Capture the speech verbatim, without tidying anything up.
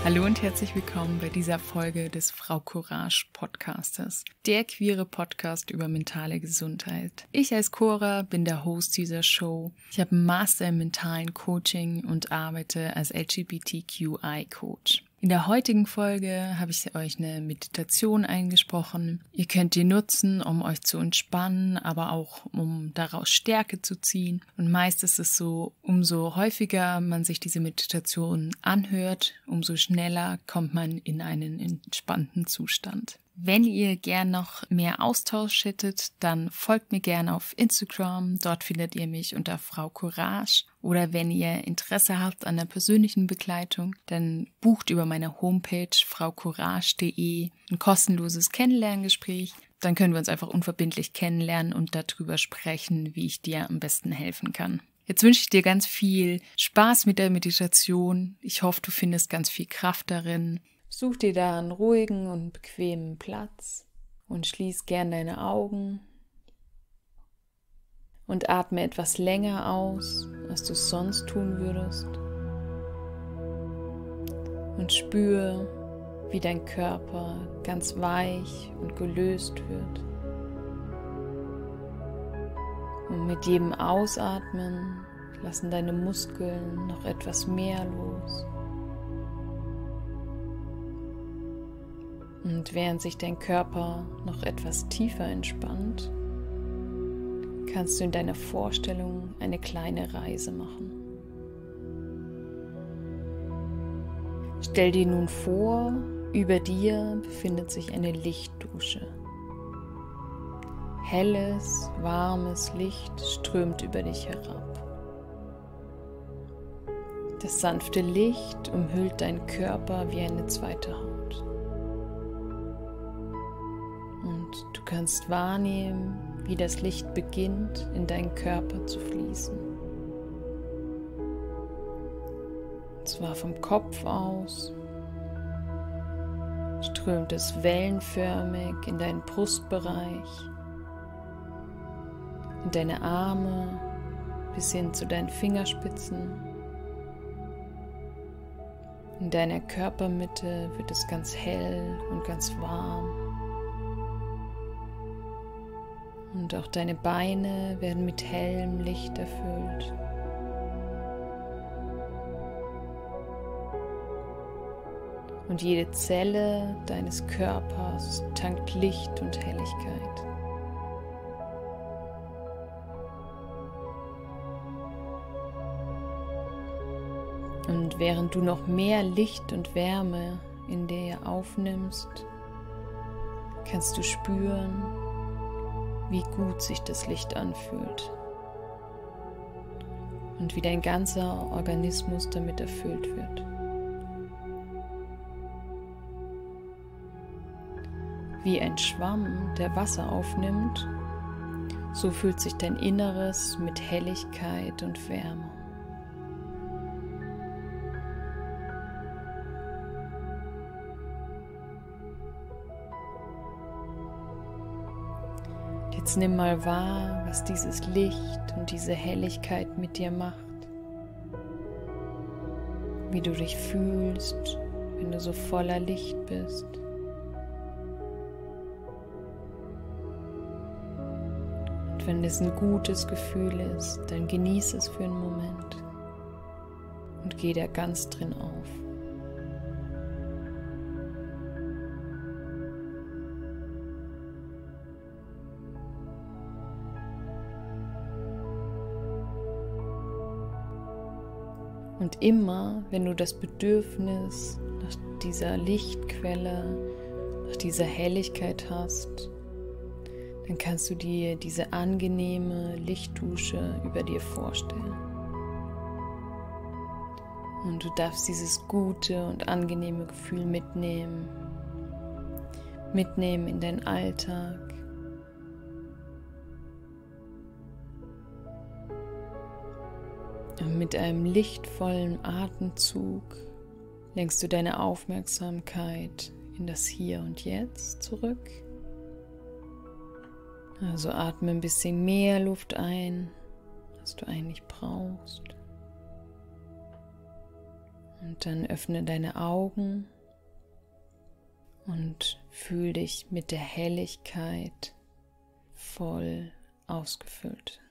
Hallo und herzlich willkommen bei dieser Folge des Frau Courage Podcastes, der queere Podcast über mentale Gesundheit. Ich als Cora bin der Host dieser Show. Ich habe einen Master im mentalen Coaching und arbeite als L G B T Q I Coach. In der heutigen Folge habe ich euch eine Meditation eingesprochen. Ihr könnt die nutzen, um euch zu entspannen, aber auch um daraus Stärke zu ziehen. Und meist ist es so, umso häufiger man sich diese Meditation anhört, umso schneller kommt man in einen entspannten Zustand. Wenn ihr gern noch mehr Austausch hättet, dann folgt mir gerne auf Instagram. Dort findet ihr mich unter Frau Courage. Oder wenn ihr Interesse habt an der persönlichen Begleitung, dann bucht über meine Homepage frau courage punkt de ein kostenloses Kennenlerngespräch. Dann können wir uns einfach unverbindlich kennenlernen und darüber sprechen, wie ich dir am besten helfen kann. Jetzt wünsche ich dir ganz viel Spaß mit der Meditation. Ich hoffe, du findest ganz viel Kraft darin. Such dir da einen ruhigen und bequemen Platz und schließ gern deine Augen und atme etwas länger aus, als du es sonst tun würdest, und spür, wie dein Körper ganz weich und gelöst wird. Und mit jedem Ausatmen lassen deine Muskeln noch etwas mehr los. Und während sich dein Körper noch etwas tiefer entspannt, kannst du in deiner Vorstellung eine kleine Reise machen. Stell dir nun vor, über dir befindet sich eine Lichtdusche. Helles, warmes Licht strömt über dich herab. Das sanfte Licht umhüllt deinen Körper wie eine zweite Haut. Und du kannst wahrnehmen, wie das Licht beginnt, in deinen Körper zu fließen. Und zwar vom Kopf aus strömt es wellenförmig in deinen Brustbereich, in deine Arme bis hin zu deinen Fingerspitzen. In deiner Körpermitte wird es ganz hell und ganz warm. Und auch deine Beine werden mit hellem Licht erfüllt. Und jede Zelle deines Körpers tankt Licht und Helligkeit. Und während du noch mehr Licht und Wärme in dir aufnimmst, kannst du spüren, wie gut sich das Licht anfühlt und wie dein ganzer Organismus damit erfüllt wird. Wie ein Schwamm, der Wasser aufnimmt, so fühlt sich dein Inneres mit Helligkeit und Wärme. Jetzt nimm mal wahr, was dieses Licht und diese Helligkeit mit dir macht. Wie du dich fühlst, wenn du so voller Licht bist. Und wenn es ein gutes Gefühl ist, dann genieß es für einen Moment und geh da ganz drin auf. Und immer, wenn du das Bedürfnis nach dieser Lichtquelle, nach dieser Helligkeit hast, dann kannst du dir diese angenehme Lichtdusche über dir vorstellen. Und du darfst dieses gute und angenehme Gefühl mitnehmen, mitnehmen in deinen Alltag. Und mit einem lichtvollen Atemzug lenkst du deine Aufmerksamkeit in das Hier und Jetzt zurück. Also atme ein bisschen mehr Luft ein, als du eigentlich brauchst. Und dann öffne deine Augen und fühl dich mit der Helligkeit voll ausgefüllt.